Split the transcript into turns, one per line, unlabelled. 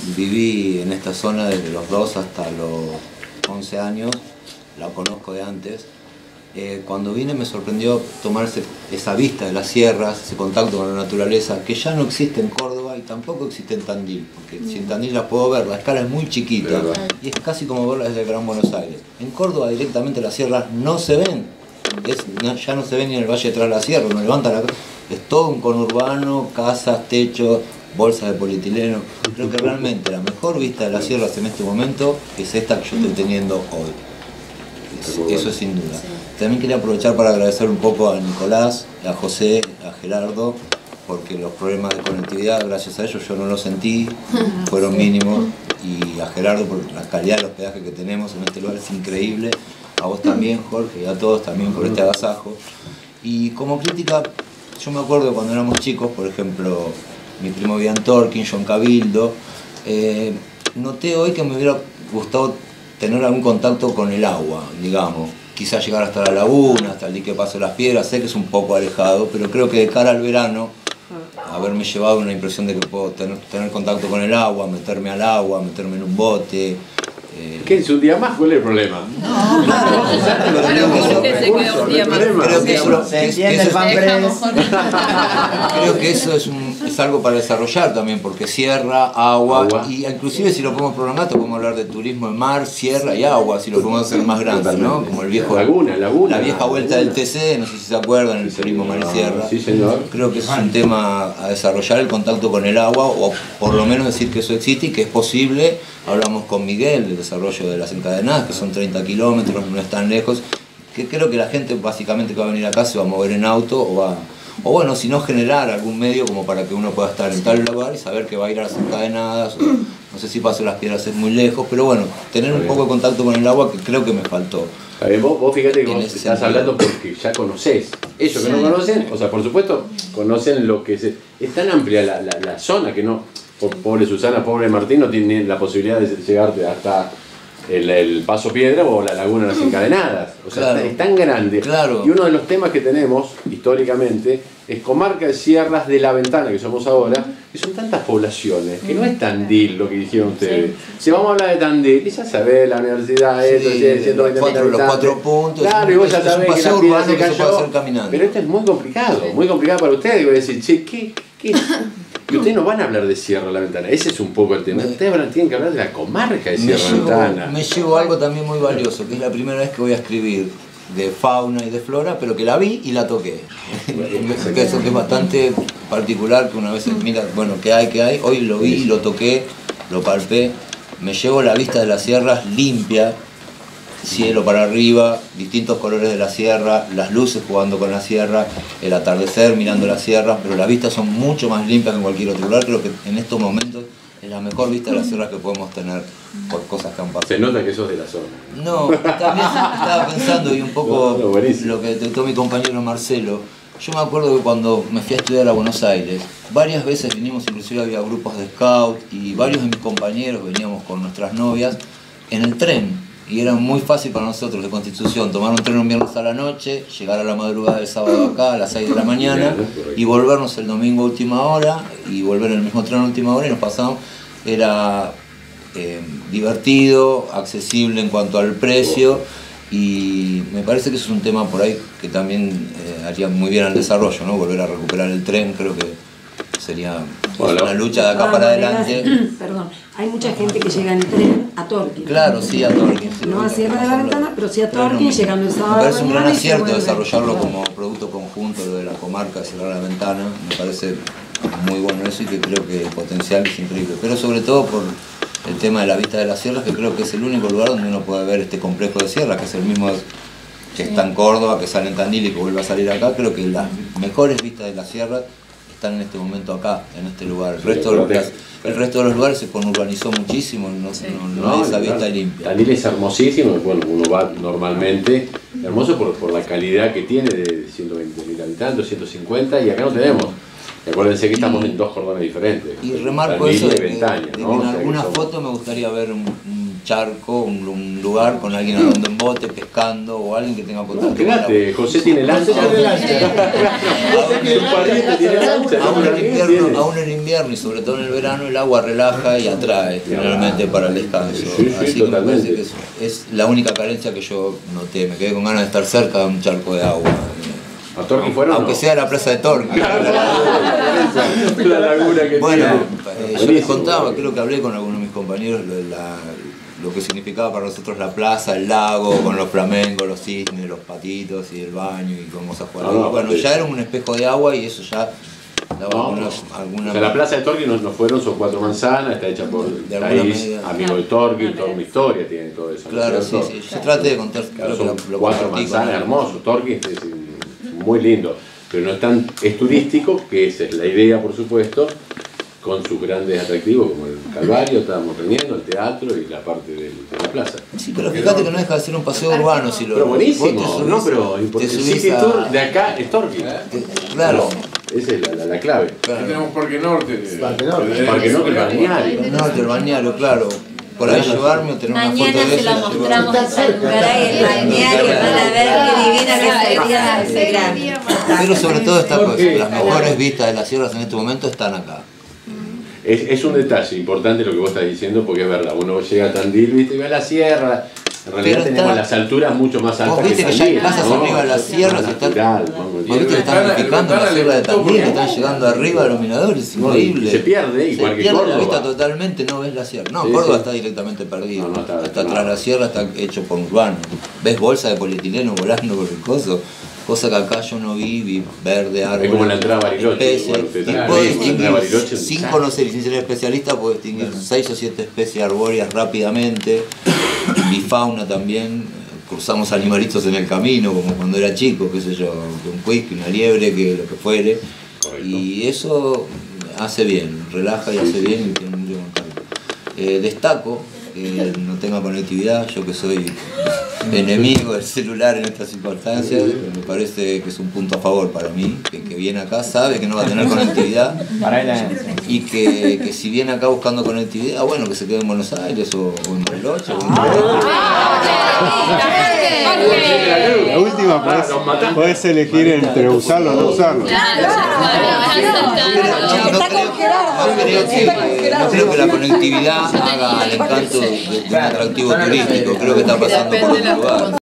viví en esta zona desde los 2 hasta los 11 años, la conozco de antes. Cuando vine me sorprendió tomarse esa vista de las sierras, ese contacto con la naturaleza, que ya no existe en Córdoba y tampoco existe en Tandil, porque si en Tandil las puedo ver, la escala es muy chiquita y es casi como verla desde el Gran Buenos Aires. En Córdoba directamente las sierras no se ven, ya no se ven ni en el Valle Tras la Sierra, uno levanta la cabeza, es todo un conurbano, casas, techos, bolsas de polietileno. Creo que realmente la mejor vista de las sierras en este momento es esta que yo estoy teniendo hoy. Eso es sin duda. Sí. También quería aprovechar para agradecer un poco a Nicolás, a José, a Gerardo, porque los problemas de conectividad, gracias a ellos, yo no los sentí, fueron mínimos, y a Gerardo por la calidad de los hospedaje que tenemos en este lugar es increíble, a vos también, Jorge, y a todos también por este agasajo. Y como crítica, yo me acuerdo cuando éramos chicos, por ejemplo, mi primo Viantor, John Cabildo, noté hoy que me hubiera gustado tener algún contacto con el agua, digamos. Quizás llegar hasta la laguna, hasta el dique Paso de las Piedras, sé que es un poco alejado, pero creo que de cara al verano, haberme llevado una impresión de que puedo tener contacto con el agua, meterme al agua, meterme en un bote.
¿Qué es un día más? ¿Cuál es el problema?
No, claro. Creo que eso es algo para desarrollar también, porque sierra, agua, y inclusive si lo podemos programar, podemos hablar de turismo en mar, sierra y agua, si lo podemos hacer más grande, ¿no? Como el viejo
laguna.
La vieja vuelta del TC, no sé si se acuerdan, el turismo mar y sierra.
Sí, señor.
Creo que es un tema a desarrollar, el contacto con el agua, o por lo menos decir que eso existe y que es posible. Hablamos con Miguel del desarrollo de las encadenadas, que son 30 kilómetros, no es tan lejos, que creo que la gente básicamente que va a venir acá se va a mover en auto o bueno, si no generar algún medio como para que uno pueda estar en tal lugar y saber que va a ir a las encadenadas, no sé si Paso de las Piedras es muy lejos, pero bueno, tener un poco de contacto con el agua que creo que me faltó.
Vos fíjate que vos estás hablando porque ya conocés. Ellos que no conocen, o sea, por supuesto, conocen lo que es tan amplia la zona que no... Pobre Susana, pobre Martín, no tiene la posibilidad de llegarte hasta el Paso Piedra o la Laguna de las Encadenadas. O sea, claro, es tan grande.
Claro.
Y uno de los temas que tenemos históricamente es comarca de sierras de La Ventana, que somos ahora, que son tantas poblaciones, que no es Tandil lo que dijeron ustedes. Si vamos a hablar de Tandil, y ya sabés, la universidad, esto, 120.000
los 4 puntos.
Claro, y vos ya sabés que la piedra se cayó.
Caminando.
Pero esto es muy complicado para ustedes. Voy a decir, che, ¿qué? Y ustedes no van a hablar de Sierra La Ventana, ese es un poco el tema. Ustedes tienen que hablar de la comarca de Sierra La Ventana.
Me llevo algo también muy valioso, que es la primera vez que voy a escribir de fauna y de flora, pero que la vi y la toqué. Eso que es bastante particular, que una vez mira, bueno, ¿qué hay? Hoy lo vi, lo toqué, lo palpé. Me llevo la vista de las sierras limpia, cielo para arriba, distintos colores de la sierra, las luces jugando con la sierra, el atardecer mirando la sierra, pero las vistas son mucho más limpias que en cualquier otro lugar. Creo que en estos momentos es la mejor vista de las sierras que podemos tener por cosas que han pasado.
Se nota que sos de la zona.
No, también estaba pensando y un poco lo que detectó mi compañero Marcelo. Yo me acuerdo que cuando me fui a estudiar a Buenos Aires, varias veces vinimos, inclusive había grupos de scout y varios de mis compañeros veníamos con nuestras novias en el tren. Y era muy fácil para nosotros de Constitución tomar un tren un viernes a la noche, llegar a la madrugada del sábado acá a las 6 de la mañana y volvernos el domingo a última hora y volver en el mismo tren a última hora y nos pasamos. Era divertido, accesible en cuanto al precio y me parece que eso es un tema por ahí que también haría muy bien al desarrollo, ¿no? Volver a recuperar el tren, creo que sería una lucha de acá para adelante.
Perdón, hay mucha gente que llega en tren a Torquín.
Claro, sí, a Torquín.
No a Sierra de la Ventana, pero sí a Torquín, llegando el sábado.
Me parece un gran acierto desarrollarlo como producto conjunto, lo de la comarca de Sierra de la Ventana. Me parece muy bueno eso y que creo que el potencial es increíble. Pero sobre todo por el tema de la vista de las sierras, que creo que es el único lugar donde uno puede ver este complejo de sierras, que es el mismo que está en Córdoba, que sale en Tandil y que vuelve a salir acá. Creo que las mejores vistas de las sierras están en este momento acá, en este lugar. El resto de los lugares se conurbanizó muchísimo, no hay esa vista limpia.
Tandil es hermosísimo, bueno, uno va normalmente, hermoso por la calidad que tiene de 120.000 habitantes, 150, y acá no tenemos. Acuérdense que estamos en 2 cordones diferentes.
Y remarco eso de que en alguna foto me gustaría ver un charco, un lugar con alguien andando en bote, pescando, o alguien que tenga contacto con la...
José tiene lancha.
Aún en invierno y sobre todo en el verano el agua relaja y atrae generalmente para el descanso. Así que me parece que es la única carencia que yo noté. Me quedé con ganas de estar cerca de un charco de agua.
¿A Torquín fueron?
Aunque sea la plaza de Torquín.
La laguna que
bueno,
tiene.
Yo les contaba, creo que hablé con algunos de mis compañeros lo que significaba para nosotros la plaza, el lago, con los flamencos, los cisnes, los patitos y el baño y cómo se jugaba. Bueno, ya era un espejo de agua y eso ya daba alguna...
O sea, la plaza de Torquín no fueron, son 4 manzanas, está hecha por Taís, amigo de Torquín, toda una historia tiene todo eso.
Claro, sí. Yo traté de contar...
Claro, son 4 manzanas, hermosos. Torquín es muy lindo, pero no es tan... Es turístico, que esa es la idea, por supuesto, con sus grandes atractivos como el Calvario, estábamos teniendo, el teatro y la parte de la plaza.
Sí, pero fíjate que no deja de ser un paseo urbano. Si lo,
pero buenísimo, no, pero el City Tour de acá es Torquín.
Claro.
Esa es la clave.
Claro. Tenemos Parque Norte.
Parque Norte, el balneario.
El balneario, claro. Por ahí llevarme o tener una foto de
Mañana se lo mostramos a Salungaray, el balneario, van a ver qué divina que sería ese grande.
Pero sobre todo está, pues, las mejores vistas de las sierras en este momento están acá.
Es un detalle importante lo que vos estás diciendo, porque es verdad, uno llega a Tandil, viste, y ve la sierra. En realidad tenemos las alturas mucho más altas.
Vos viste que ya pasas arriba de las sierras y están... Vos viste que están edificando la sierra de Tandil, están llegando arriba de los miradores, es increíble.
Se pierde, igual que Córdoba.
La vista totalmente, no ves la sierra. No, Córdoba está directamente perdido. Hasta atrás la sierra está hecho por urbano. Ves bolsa de polietileno volando por el coso. Cosa que acá yo no vi verde, árboles.
Es como la entrada a Bariloche.
Sin conocer y sin ser especialista, puedo distinguir 6 o 7 especies arbóreas rápidamente. Bifauna también. Cruzamos animalitos en el camino, como cuando era chico, qué sé yo, un cuisque, una liebre, que lo que fuere. Correcto. Y eso hace bien, relaja y hace bien y tiene mucho contacto. Destaco que no tenga conectividad, yo que soy enemigo del celular en estas circunstancias, me parece que es un punto a favor para mí, que viene acá sabe que no va a tener conectividad y que si viene acá buscando conectividad, bueno, que se quede en Buenos Aires o en Bariloche.
La última, podés elegir entre usarlo o no usarlo.
No creo que la conectividad haga el encanto de un atractivo turístico, creo que está pasando por otro lugar.